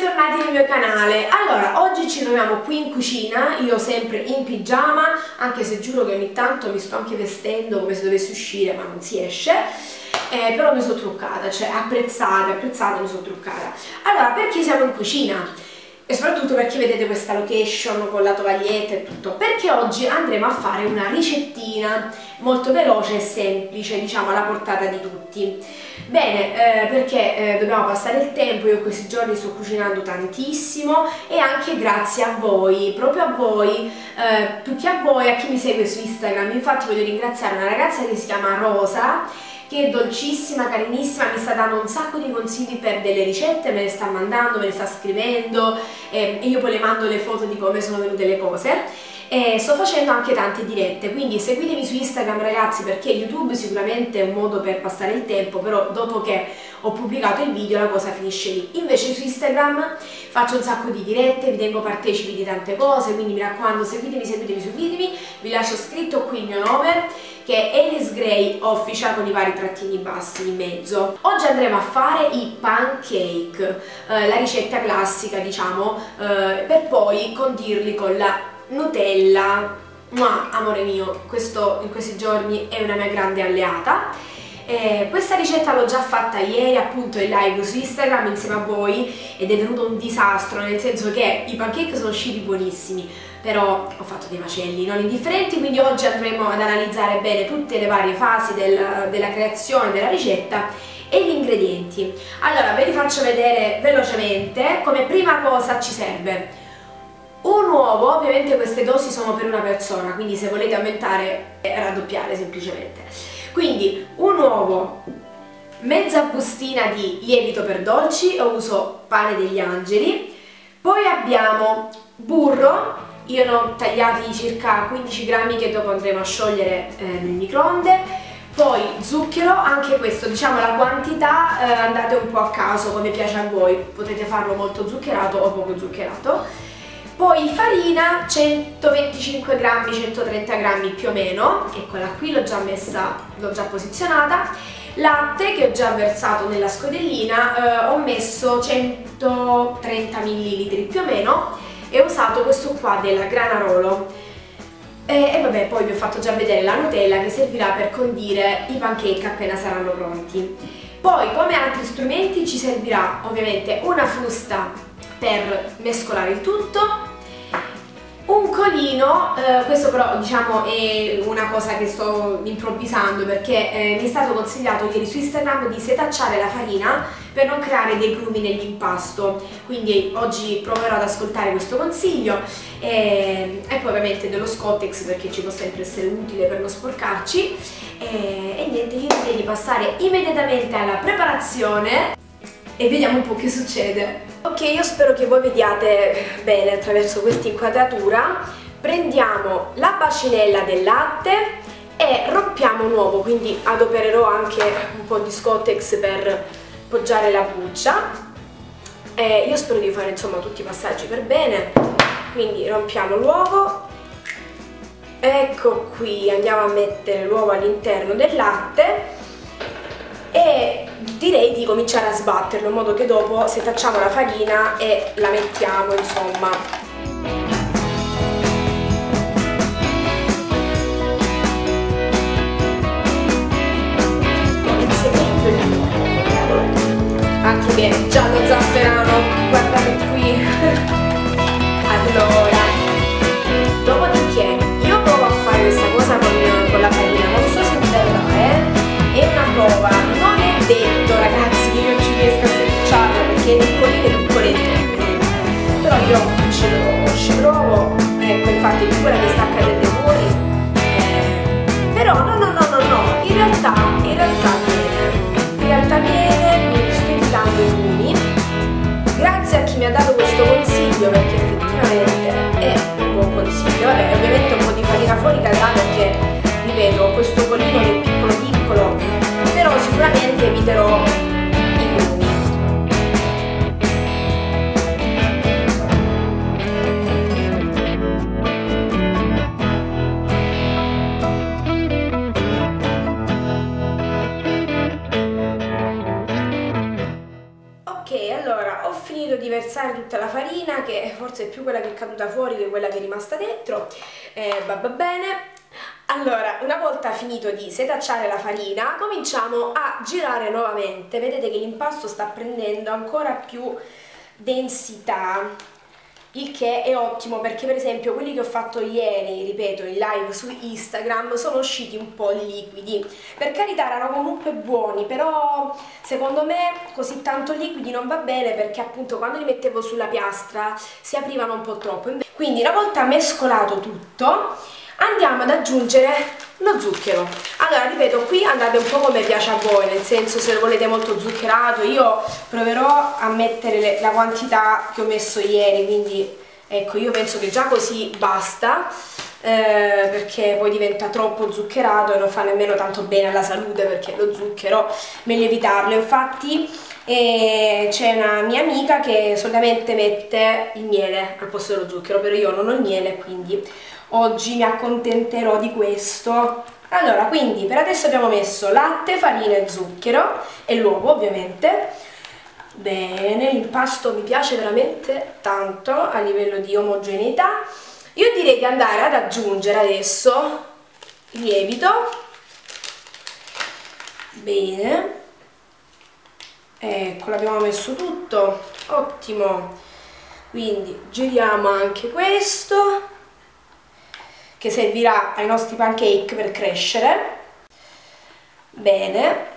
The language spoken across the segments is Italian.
bentornati nel mio canale. Allora, oggi ci troviamo qui in cucina, io sempre in pigiama, anche se giuro che ogni tanto mi sto anche vestendo come se dovessi uscire, ma non si esce. Però mi sono truccata, cioè apprezzata, mi sono truccata. Allora, perché siamo in cucina? E soprattutto perché vedete questa location con la tovaglietta e tutto? Perché oggi andremo a fare una ricettina molto veloce e semplice, diciamo alla portata di tutti. Bene, perché dobbiamo passare il tempo, io questi giorni sto cucinando tantissimo e anche grazie a voi, proprio a voi, più che a voi, a chi mi segue su Instagram. Infatti voglio ringraziare una ragazza che si chiama Rosa, che è dolcissima, carinissima, mi sta dando un sacco di consigli per delle ricette, me le sta mandando, me le sta scrivendo e io poi le mando le foto di come sono venute le cose. E sto facendo anche tante dirette, quindi seguitemi su Instagram ragazzi, perché YouTube sicuramente è un modo per passare il tempo, però dopo che ho pubblicato il video la cosa finisce lì. Invece su Instagram faccio un sacco di dirette, vi tengo partecipi di tante cose, quindi mi raccomando seguitemi, seguitemi, vi lascio scritto qui il mio nome, che è Elis Gray Official con i vari trattini bassi in mezzo. Oggi andremo a fare i pancake, la ricetta classica diciamo, per poi condirli con la Nutella. Ma amore mio, questo in questi giorni è una mia grande alleata. Questa ricetta l'ho già fatta ieri appunto in live su Instagram insieme a voi ed è venuto un disastro, nel senso che i pancake sono usciti buonissimi, però ho fatto dei macelli non indifferenti, quindi oggi andremo ad analizzare bene tutte le varie fasi della creazione della ricetta e gli ingredienti. Allora ve li faccio vedere velocemente. Come prima cosa ci serve un uovo, ovviamente queste dosi sono per una persona, quindi se volete aumentare raddoppiare semplicemente. Quindi un uovo, mezza bustina di lievito per dolci, io uso pane degli angeli, poi abbiamo burro, io ne ho tagliati circa 15 grammi che dopo andremo a sciogliere nel microonde, poi zucchero, anche questo diciamo la quantità andate un po' a caso come piace a voi, potete farlo molto zuccherato o poco zuccherato. Poi farina, 125 grammi, 130 grammi più o meno, eccola qui, l'ho già messa, l'ho già posizionata. Latte che ho già versato nella scodellina, ho messo 130 ml più o meno e ho usato questo qua della Granarolo. E vabbè, poi vi ho fatto già vedere la Nutella che servirà per condire i pancake appena saranno pronti. Poi come altri strumenti ci servirà ovviamente una frusta per mescolare il tutto, un colino, questo però diciamo è una cosa che sto improvvisando perché mi è stato consigliato ieri su Instagram di setacciare la farina per non creare dei grumi nell'impasto, quindi oggi proverò ad ascoltare questo consiglio e poi ovviamente dello Scottex perché ci può sempre essere utile per non sporcarci e niente, io direi di passare immediatamente alla preparazione e vediamo un po' che succede. Ok, io spero che voi vediate bene attraverso questa inquadratura. Prendiamo la bacinella del latte e rompiamo un uovo, quindi adopererò anche un po' di Scottex per poggiare la buccia. Io spero di fare insomma tutti i passaggi per bene, quindi rompiamo l'uovo. Ecco qui, andiamo a mettere l'uovo all'interno del latte e direi di cominciare a sbatterlo in modo che dopo setacciamo la farina e la mettiamo insomma. Il segreto anche che già lo zafferano, guardate qui. Allora, dopodiché io provo a fare questa cosa con la farina, non so se verrà, è una prova, non è detto ragazzi che io ci riesco a setacciarla perché è piccolino, però io ci provo, ecco infatti è quella che sta accadendo fuori, però no, in realtà viene, mi sto evitando i lumi, grazie a chi mi ha dato questo consiglio perché effettivamente è un buon consiglio. Vabbè, ovviamente un po' di farina fuori cadrà perché, ripeto, ho questo colino che è piccolo, però sicuramente eviterò i grumi. Ok, allora allora ho finito di versare tutta la farina, che forse è più quella che è caduta fuori che quella che è rimasta dentro, va bene. Allora, una volta finito di setacciare la farina, cominciamo a girare nuovamente. Vedete che l'impasto sta prendendo ancora più densità, il che è ottimo perché per esempio quelli che ho fatto ieri, ripeto, in live su Instagram, sono usciti un po' liquidi. Per carità erano comunque buoni, però secondo me così tanto liquidi non va bene perché appunto quando li mettevo sulla piastra si aprivano un po' troppo. Quindi una volta mescolato tutto andiamo ad aggiungere lo zucchero. Allora ripeto, qui andate un po' come piace a voi, nel senso se lo volete molto zuccherato, io proverò a mettere la quantità che ho messo ieri, quindi ecco, io penso che già così basta, perché poi diventa troppo zuccherato e non fa nemmeno tanto bene alla salute, perché lo zucchero meglio evitarlo. Infatti c'è una mia amica che solitamente mette il miele al posto dello zucchero, però io non ho il miele, quindi oggi mi accontenterò di questo. Allora, quindi per adesso abbiamo messo latte, farina e zucchero e l'uovo ovviamente. Bene, l'impasto mi piace veramente tanto a livello di omogeneità. Io direi di andare ad aggiungere adesso il lievito. Bene, ecco, l'abbiamo messo tutto, ottimo. Quindi giriamo anche questo, che servirà ai nostri pancake per crescere. Bene,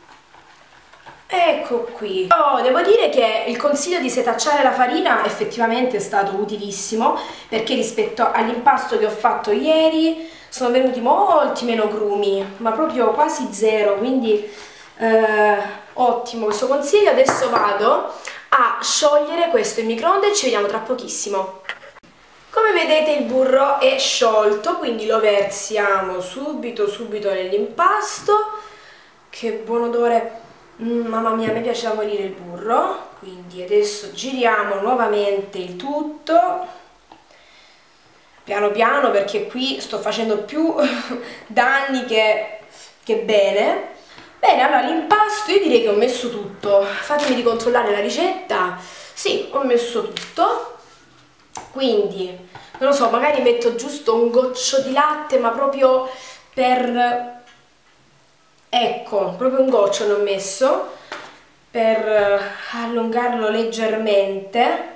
ecco qui. Oh, devo dire che il consiglio di setacciare la farina effettivamente è stato utilissimo, perché rispetto all'impasto che ho fatto ieri sono venuti molti meno grumi, ma proprio quasi zero, quindi ottimo questo consiglio. Adesso vado a sciogliere questo in microonde e ci vediamo tra pochissimo. Come vedete il burro è sciolto, quindi lo versiamo subito nell'impasto. Che buon odore, mamma mia, mi piace da morire il burro. Quindi adesso giriamo nuovamente il tutto, piano piano, perché qui sto facendo più danni che bene. Bene, allora l'impasto io direi che ho messo tutto, fatemi ricontrollare la ricetta. Sì, ho messo tutto. Quindi, non lo so, magari metto giusto un goccio di latte, ma proprio per... ecco, proprio un goccio l'ho messo, per allungarlo leggermente.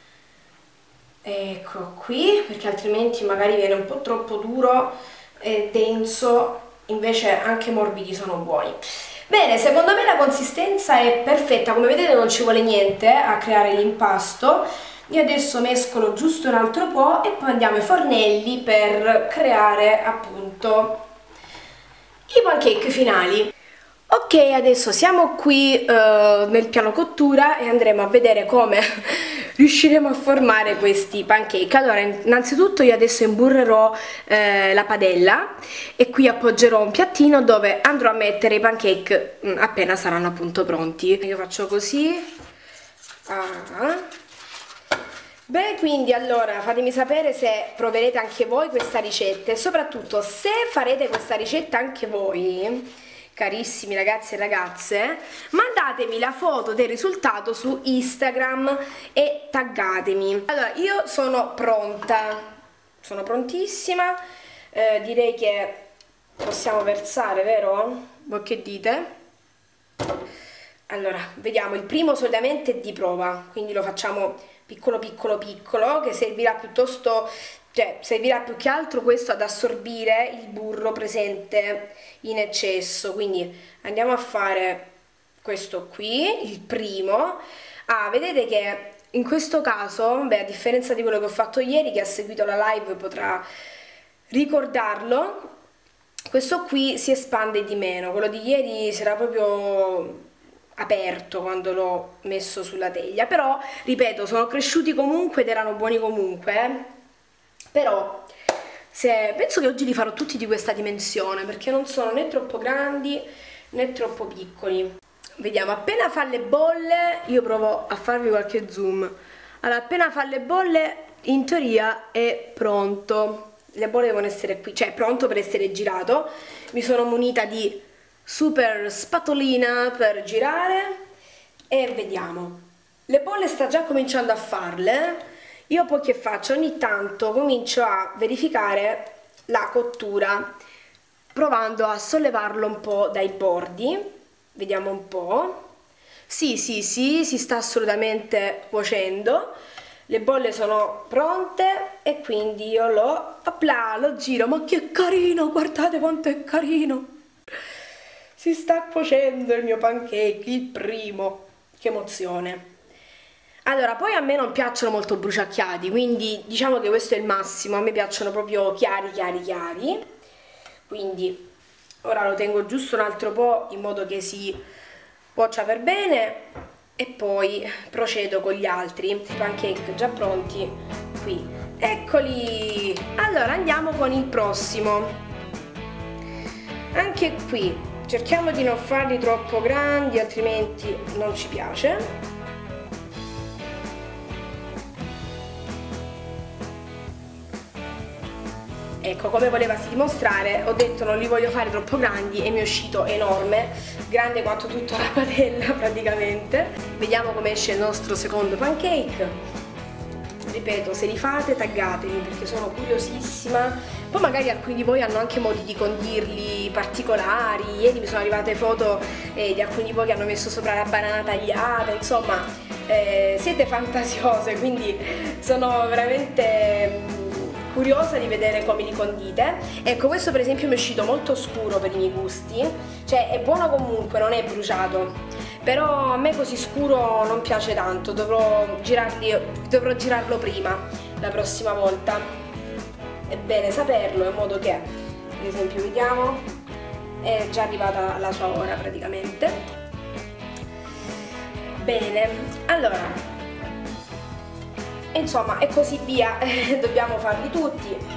Ecco qui, perché altrimenti magari viene un po' troppo duro e denso, invece anche morbidi sono buoni. Bene, secondo me la consistenza è perfetta, come vedete non ci vuole niente a creare l'impasto. Io adesso mescolo giusto un altro po' e poi andiamo ai fornelli per creare appunto i pancake finali. Ok, adesso siamo qui nel piano cottura e andremo a vedere come riusciremo a formare questi pancake. Allora, innanzitutto io adesso imburrerò la padella e qui appoggerò un piattino dove andrò a mettere i pancake appena saranno appunto pronti. Io faccio così. Beh, quindi allora fatemi sapere se proverete anche voi questa ricetta e soprattutto se farete questa ricetta anche voi, carissimi ragazzi e ragazze, mandatemi la foto del risultato su Instagram e taggatemi. Allora, io sono pronta, sono prontissima, direi che possiamo versare, vero? Voi che dite? Allora, vediamo, il primo solitamente è di prova, quindi lo facciamo piccolo, che servirà piuttosto, cioè servirà più che altro questo ad assorbire il burro presente in eccesso. Quindi andiamo a fare questo qui, il primo. Vedete che in questo caso, beh, a differenza di quello che ho fatto ieri, che ha seguito la live potrà ricordarlo, questo qui si espande di meno, quello di ieri si era proprio aperto quando l'ho messo sulla teglia, però ripeto, sono cresciuti comunque ed erano buoni comunque, però penso che oggi li farò tutti di questa dimensione perché non sono né troppo grandi né troppo piccoli. Vediamo, appena fa le bolle, io provo a farvi qualche zoom. Allora, appena fa le bolle in teoria è pronto, le bolle devono essere qui, cioè è pronto per essere girato. Mi sono munita di super spatolina per girare e vediamo. Le bolle sta già cominciando a farle. Io poi che faccio? Ogni tanto comincio a verificare la cottura provando a sollevarlo un po' dai bordi. Vediamo un po'. Sì, si sta assolutamente cuocendo. Le bolle sono pronte e quindi io lo giro. Ma che carino, guardate quanto è carino! Si sta cuocendo il mio pancake, il primo. Che emozione! Allora, poi a me non piacciono molto bruciacchiati, quindi diciamo che questo è il massimo. A me piacciono proprio chiari. Quindi ora lo tengo giusto un altro po' in modo che si cuocia per bene e poi procedo con gli altri pancake già pronti qui. Eccoli! Allora andiamo con il prossimo. Anche qui cerchiamo di non farli troppo grandi, altrimenti non ci piace. Ecco, come volevasi dimostrare, ho detto non li voglio fare troppo grandi e mi è uscito enorme, grande quanto tutta la padella praticamente. Vediamo come esce il nostro secondo pancake. Ripeto, se li fate taggatemi perché sono curiosissima. Poi magari alcuni di voi hanno anche modi di condirli particolari. Ieri mi sono arrivate foto di alcuni di voi che hanno messo sopra la banana tagliata, insomma siete fantasiose, quindi sono veramente curiosa di vedere come li condite. Ecco, questo per esempio mi è uscito molto scuro per i miei gusti, cioè è buono comunque, non è bruciato, però a me così scuro non piace tanto, dovrò girarlo prima la prossima volta. È bene saperlo in modo che, per esempio, vediamo, è già arrivata la sua ora praticamente. Bene, allora insomma, e così via, dobbiamo farli tutti.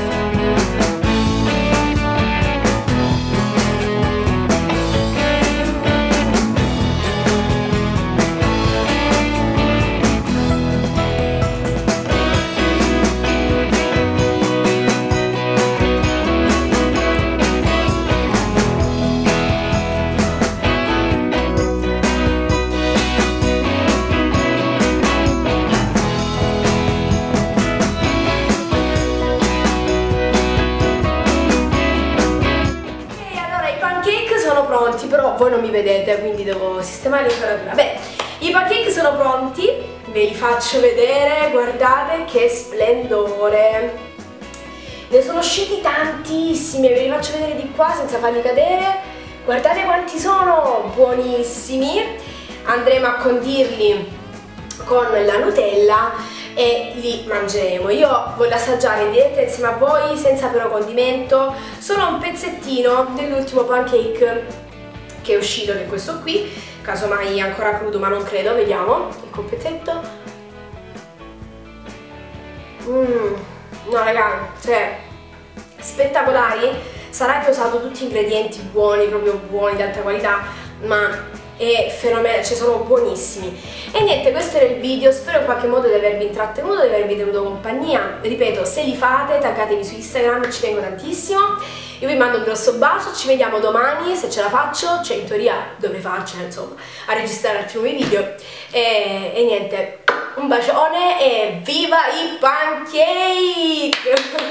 Pronti, però voi non mi vedete, quindi devo sistemare l'inquadratura. Beh, i pancake sono pronti, ve li faccio vedere, guardate che splendore. Ne sono usciti tantissimi, ve li faccio vedere di qua senza farli cadere. Guardate quanti sono, buonissimi. Andremo a condirli con la Nutella e li mangeremo. Io voglio assaggiare in diretta insieme a voi senza però condimento solo un pezzettino dell'ultimo pancake che è uscito, che è questo qui, casomai ancora crudo ma non credo, vediamo. Ecco un pezzetto. No raga, cioè spettacolari. Sarà che ho usato tutti ingredienti buoni, proprio buoni, di alta qualità, ma è fenomenale, cioè sono buonissimi. E niente, questo era il video, spero in qualche modo di avervi intrattenuto, di avervi tenuto compagnia. Ripeto, se li fate taggatemi su Instagram, ci tengo tantissimo. Io vi mando un grosso bacio, ci vediamo domani se ce la faccio, cioè in teoria dovrei farcela insomma, a registrare altri nuovi video. E niente, un bacione e viva i pancake!